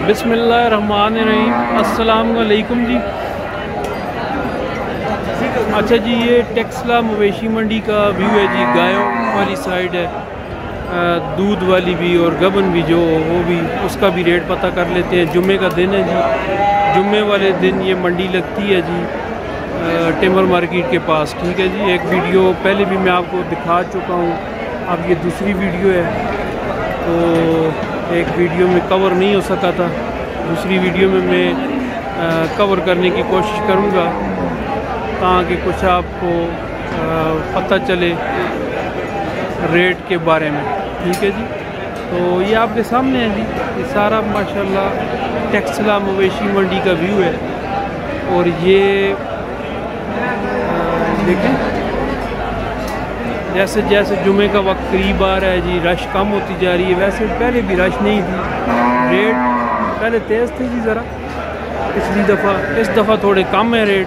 बिस्मिल्लाहिर्रहमानिर्रहीम, अस्सलाम वालेकुम जी। अच्छा जी, ये टेक्सला मवेशी मंडी का व्यू है जी। गायों वाली साइड है, दूध वाली भी और गबन भी, जो वो भी, उसका भी रेट पता कर लेते हैं। जुम्मे का दिन है जी, जुम्मे वाले दिन ये मंडी लगती है जी टिम्बर मार्केट के पास। ठीक है जी, एक वीडियो पहले भी मैं आपको दिखा चुका हूँ, अब ये दूसरी वीडियो है। तो एक वीडियो में कवर नहीं हो सका था, दूसरी वीडियो में मैं कवर करने की कोशिश करूँगा ताकि कुछ आपको पता चले रेट के बारे में। ठीक है जी, तो ये आपके सामने है जी, ये सारा माशाल्लाह टेक्सला मवेशी मंडी का व्यू है। और ये देखें, जैसे जैसे जुमे का वक्त करीब आ रहा है जी, रश कम होती जा रही है। वैसे पहले भी रश नहीं थी, रेट पहले तेज़ थे जी ज़रा पिछली दफ़ा, इस दफ़ा थोड़े कम है रेट,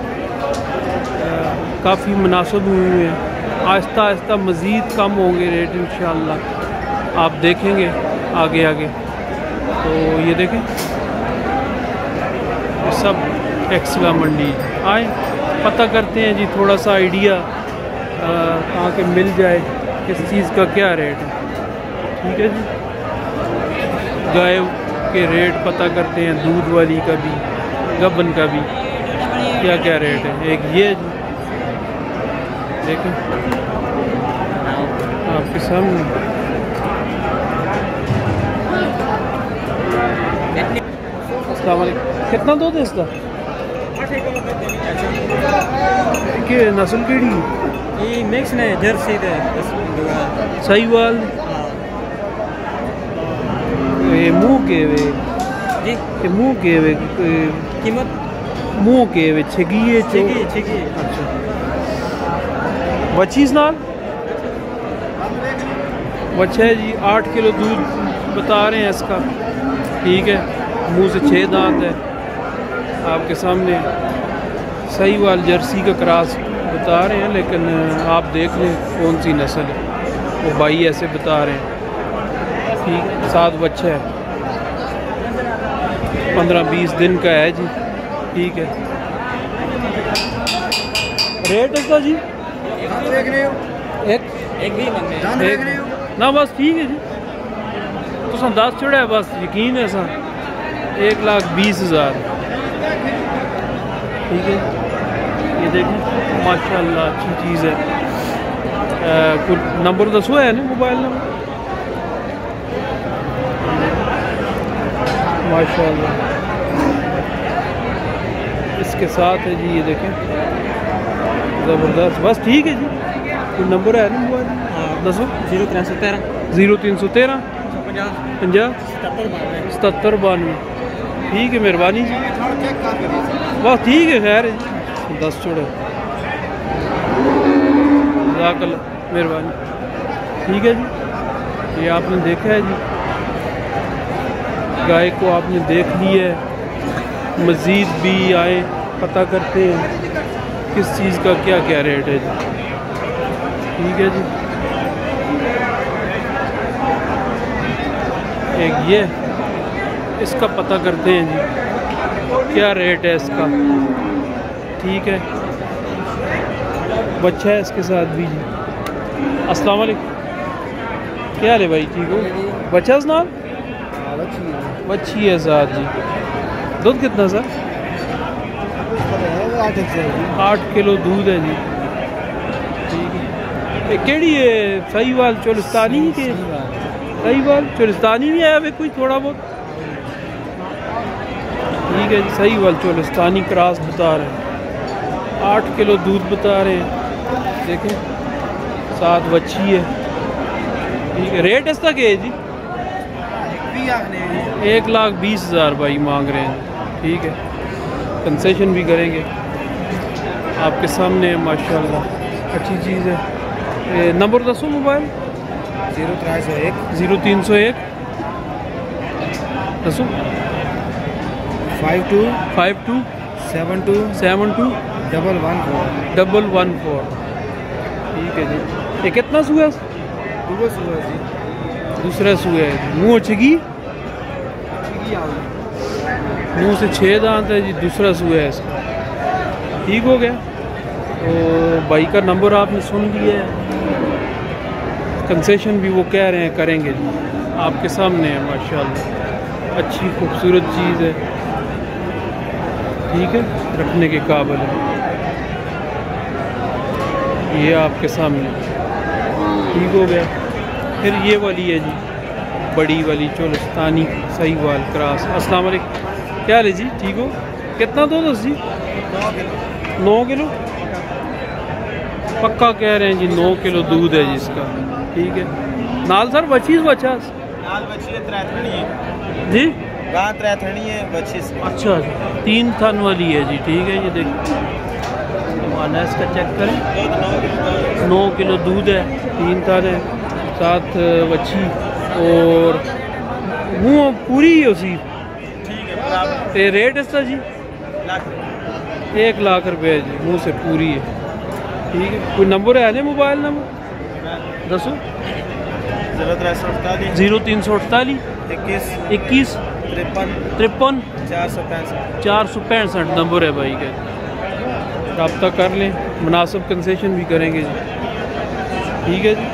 काफ़ी मुनासिब हुए हैं। आहिस्ता आहिस्ता मज़ीद कम होंगे रेट इंशाअल्लाह, आप देखेंगे आगे आगे। तो ये देखें, ये सब टेक्सला मंडी। आए पता करते हैं जी, थोड़ा सा आइडिया ताकि मिल जाए किस चीज़ का क्या रेट है। ठीक है जी, गाय के रेट पता करते हैं, दूध वाली का भी, गबन का भी, क्या क्या रेट है। एक ये जी देखें आपके सामने, अस्सलाम वालेकुम। कितना दूध है इसका? कि नस्ल केड़ी? ये मिक्स ने जर्सी दे साहिवाल। ये मुँह के वे जी, ये मुँह के वे कीमत मुँह के वे छगी छिगी। अच्छा, बच्चीस नाल बच्चा है जी। 8 किलो दूध बता रहे हैं इसका। ठीक है, मुंह से 6 दांत है आपके सामने। साहिवाल जर्सी का क्रॉस बता रहे हैं, लेकिन आप देख लें कौन सी नस्ल है, वो भाई ऐसे बता रहे हैं। ठीक, 7 बच्चा है, 15-20 दिन का है जी। ठीक है, रेट इसका जी देख रहे हो? एक भी देख रहे हो ना, बस ठीक है जी। तो 10 चढ़ा है, बस यकीन है सा 1,20,000। ठीक है, ये देखें माशाल्लाह अच्छी चीज़ है। कुछ नंबर दसो है ना, मोबाइल नंबर माशाल्लाह इसके साथ है जी। ये देखें ज़बरदस्त, बस ठीक है जी। कोई नंबर है ना मोबाइल? दसो। 0313 0313 50 77 92। ठीक है, मेहरबानी जी, बस ठीक है, खैर 10 छोड़ो, जज़ाकल्लाह, मेहरबानी। ठीक है जी, ये आपने देखा है जी, गाय को आपने देख ली है। मज़ीद भी आए पता करते हैं किस चीज़ का क्या क्या रेट है जी। ठीक है जी, एक ये इसका पता करते हैं जी, क्या रेट है इसका। ठीक है, बच्चा है इसके साथ भी जी। अस्सलाम वालेकुम, क्या हाल है भाई? ठीक हो? बच्चा नाम बच्ची है साथ जी। दूध कितना सर? 8 किलो दूध है जी। ठीक है, केड़ी है? साहिवाल चोलिस्तानी के? साहिवाल चोलिस्तानी नहीं आया वे कोई थोड़ा बहुत? ठीक है जी, साहिवाल चोलिस्तानी क्रॉस बता रहे हैं, 8 किलो दूध बता रहे हैं। देखें, 7 बच्ची है। ठीक है, रेट इसका क्या है जी? 1,20,000 भाई मांग रहे हैं। ठीक है, कंसेशन भी करेंगे आपके सामने है, माशाल्लाह अच्छी चीज़ है। नंबर दसो मोबाइल। 0301 दसो 52 52 72 72 114। ठीक है जी, ये कितना सुआ? जी दूसरा सुआ है। मुँह छिगी मुँह से 6 दांत है जी, दूसरा सूआ है इसका। ठीक हो गया। तो भाई का नंबर आपने सुन लिया है, कंसेशन भी वो कह रहे हैं करेंगे जी, आपके सामने है माशाल्लाह, अच्छी खूबसूरत चीज़ है, ठीक है, रखने के काबिल है, ये आपके सामने। ठीक हो गया। फिर ये वाली है जी, बड़ी वाली चोलस्तानी साहिवाल क्रॉस। अस्सलाम वालेकुम, क्या हाल है जी, ठीक हो? कितना दो दस जी? 9 किलो पक्का कह रहे हैं जी, 9 किलो दूध है जी इसका। ठीक है। नाल सर बचीस बचास नाल बची है, त्रैथनी है जी, गां त्रैथनी है, बचीस। अच्छा 3 थन वाली है जी। ठीक है, ये देखिए माना इसका चेक करें, 9 किलो दूध है, 3 थन है, 7 बच्ची और मुँह पूरी है उसी। ठीक है बराबर। ते रेट इसका जी लाख 1 लाख रुपये जी, मुँह से पूरी है। ठीक है। कोई नंबर है नहीं, मोबाइल नंबर दसो। 0348 0348 21 21 53 53 465 465 नंबर है भाई का, रब्ता कर लें, मुनासिब कंसेशन भी करेंगे जी। ठीक है जी।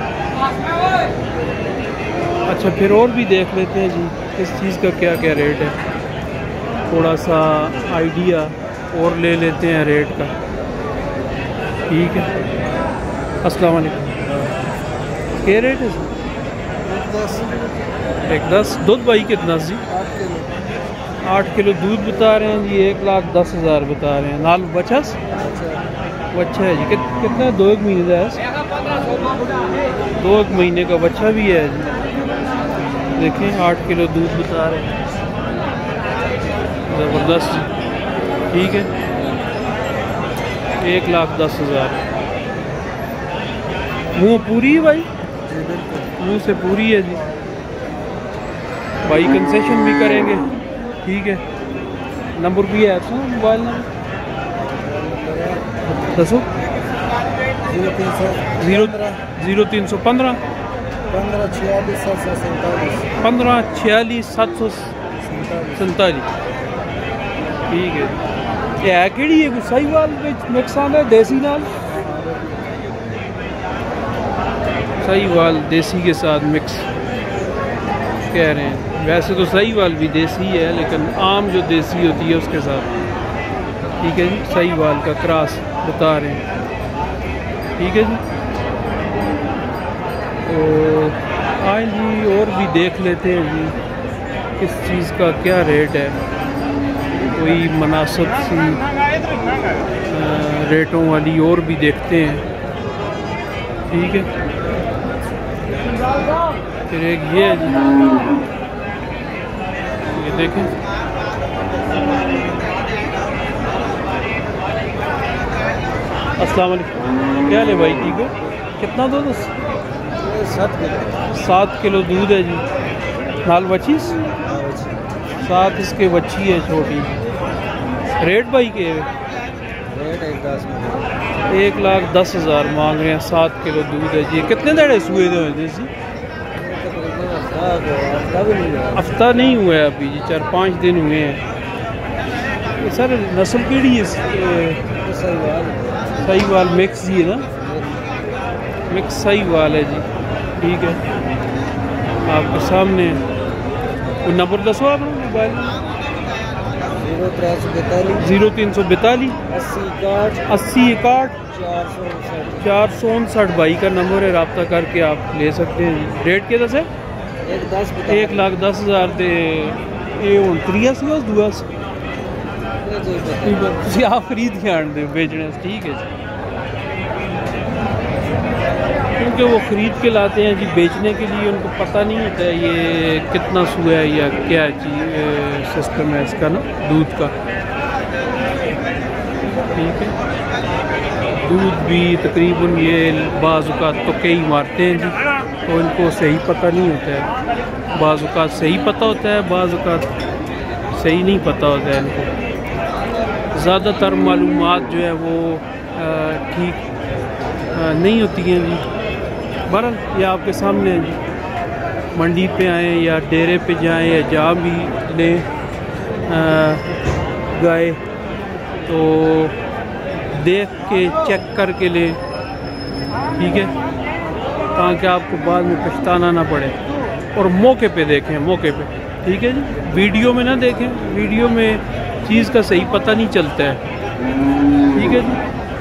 अच्छा फिर और भी देख लेते हैं जी, किस चीज़ का क्या क्या रेट है, थोड़ा सा आइडिया और ले लेते हैं रेट का। ठीक है। अस्सलाम वालेकुम, क्या रेट है? 110 दूध भाई कितना जी? 8 किलो दूध बता रहे हैं जी, 1,10,000 बता रहे हैं। नाल बचस बच्चा है जी, कितना है? 2 महीने का है, 2 महीने का बच्चा भी है जी। देखें 8 किलो दूध बता रहे हैं, ज़बरदस्त। ठीक है, 1,10,000। मुँह पूरी है भाई, मुँह से पूरी है जी भाई, कंसेशन भी करेंगे। ठीक है। नंबर भी है आपका, मोबाइल नंबर दसो। 0315 1546 747। ठीक है। ये है केड़ी है, साहिवाल मिक्स है देसी नाल? साहिवाल देसी के साथ मिक्स कह रहे हैं। वैसे तो साहिवाल भी देसी है, लेकिन आम जो देसी होती है उसके साथ। ठीक है जी, साहिवाल का क्रॉस बता रहे हैं। ठीक है जी। तो आए जी और भी देख लेते हैं जी, किस चीज़ का क्या रेट है, कोई मुनासिब सी रेटों वाली और भी देखते हैं। ठीक है। फिर एक ये है जी, ये देखें, अस्सलाम वालेकुम, क्या ले भाई, ठीक हो? कितना दो? 7 किलो दूध है जी, नाल बचीस 7 इसके बच्ची है छोटी। रेट भाई के रेट 1,10,000 मांग रहे हैं, 7 किलो दूध है जी। कितने दड़े सुए हुए हैं जी? हफ्ता नहीं हुआ है अभी जी, 4-5 दिन हुए हैं। सर नस्ल केड़ी है? साहिवाल मिक्स जी है ना, मिक्स साहिवाल है जी। ठीक है, आपके सामने। कोई नंबर दसो आप मोबाइल? 0342 80 61 459 भाई का नंबर है, रब्ता करके आप ले सकते हैं जी। रेट के दस है? 1,10,000 दे ये हूँ त्रिया सी उस दुआ से आप खरीद के आन दे बेचने। ठीक है जी, क्योंकि वो ख़रीद के लाते हैं जी बेचने के लिए, उनको पता नहीं होता है ये कितना सुआ है या क्या चीज़ सिस्टम है इसका ना दूध का। ठीक है। दूध भी तकरीबन ये बाज़-औक़ात तो कई मारते हैं जी, तो इनको सही पता नहीं होता है। बाज़-औक़ात सही पता होता है, बाज़-औक़ात सही नहीं पता होता है इनको। ज़्यादातर मालूमात जो है वो ठीक नहीं होती हैं जी। बहरहाल ये आपके सामने है जी, मंडी पे आएँ या डेरे पे जाएँ या जहाँ भी लें, गाय, तो देख के चेक करके ले, ठीक है, ताकि आपको बाद में पछताना ना पड़े। और मौके पे देखें, मौके पे, ठीक है जी। वीडियो में ना देखें, वीडियो में चीज़ का सही पता नहीं चलता है, ठीक है जी।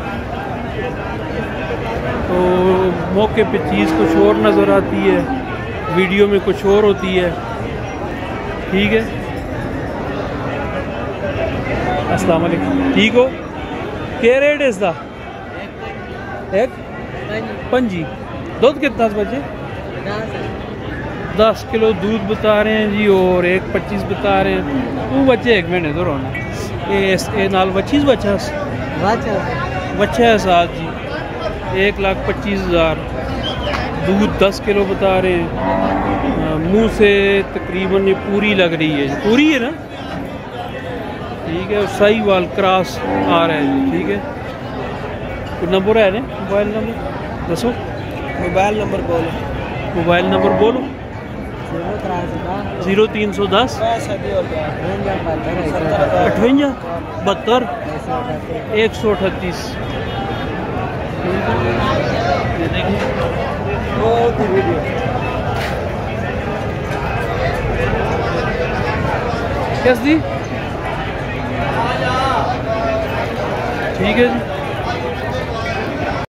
तो मौके पे चीज़ कुछ और नज़र आती है, वीडियो में कुछ और होती है, ठीक है। अस्सलाम वालेकुम, ठीक हो? क्या रेट है इसका? एक पंजी। दूध कितना बचे? 10 किलो दूध बता रहे हैं जी, और 1.25 बता रहे हैं। वो बच्चे 1 महीने तो रोना ये नाल 25 बच्चा है साथ जी। 1,25,000 दूध 10 किलो बता रहे हैं। मुंह से तकरीबन ये पूरी लग रही है, पूरी है ना, ठीक है। सही वाल क्रॉस आ रहा है जी, ठीक है। कोई नंबर है ना, मोबाइल नंबर दसो। मोबाइल नंबर बोलो। मोबाइल नंबर बोलो। 0310 58 72 138। कैसी, ठीक है जी।